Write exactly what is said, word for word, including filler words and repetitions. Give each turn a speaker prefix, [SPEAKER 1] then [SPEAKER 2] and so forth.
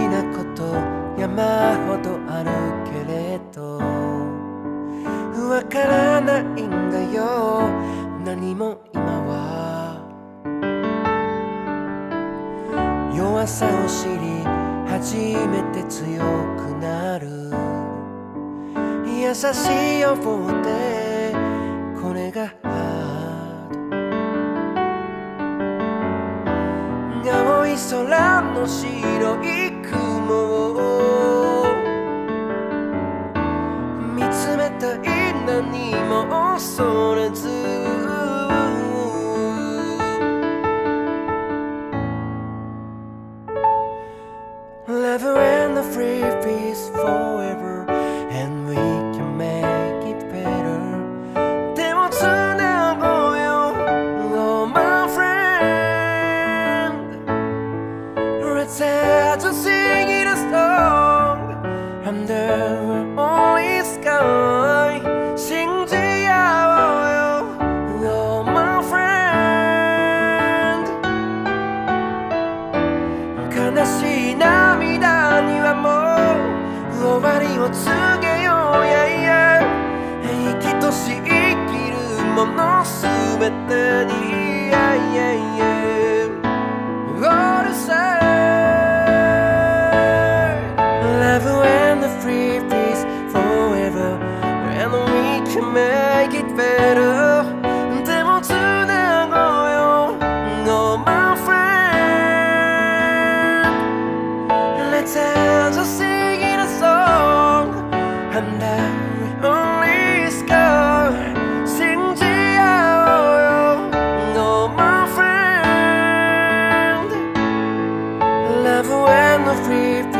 [SPEAKER 1] なこと山ほどあるけれどわからないんだよ何も今は。弱さを知り初めて強くなる優しいようでこれがハード。青い空の白い雲を見つめたい何も恐れずLove and the free peace forever and we can make it better 手をつなごうよ Oh my friend Let's have to sing it a song Under an only sky 信じ合おうよ Oh my friend 悲しい涙にはもう終わりを告げようやいや生きとし生きるものすべてにいやいやいや All the same Love and the free peace forever And we can make it better でもつなごうよ No my friend Let's just sing in a song Under only sky 信じ合おうよ No my friend Love and the free